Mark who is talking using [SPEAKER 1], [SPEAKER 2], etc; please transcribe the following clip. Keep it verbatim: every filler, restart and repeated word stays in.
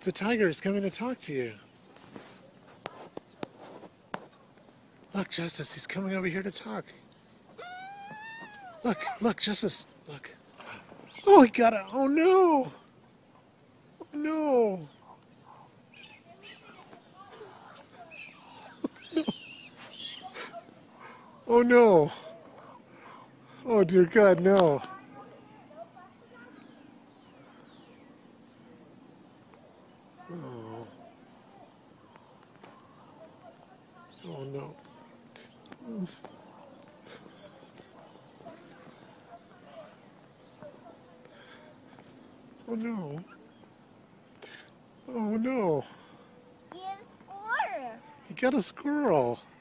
[SPEAKER 1] The tiger is coming to talk to you. Look, Justice, he's coming over here to talk. Look, look, Justice, look. Oh, he got it. Oh, no. Oh, no. Oh, no. Oh, dear God, no. Oh. Oh, no. Oh, no. Oh, no.
[SPEAKER 2] He had a squirrel.
[SPEAKER 1] He got a squirrel.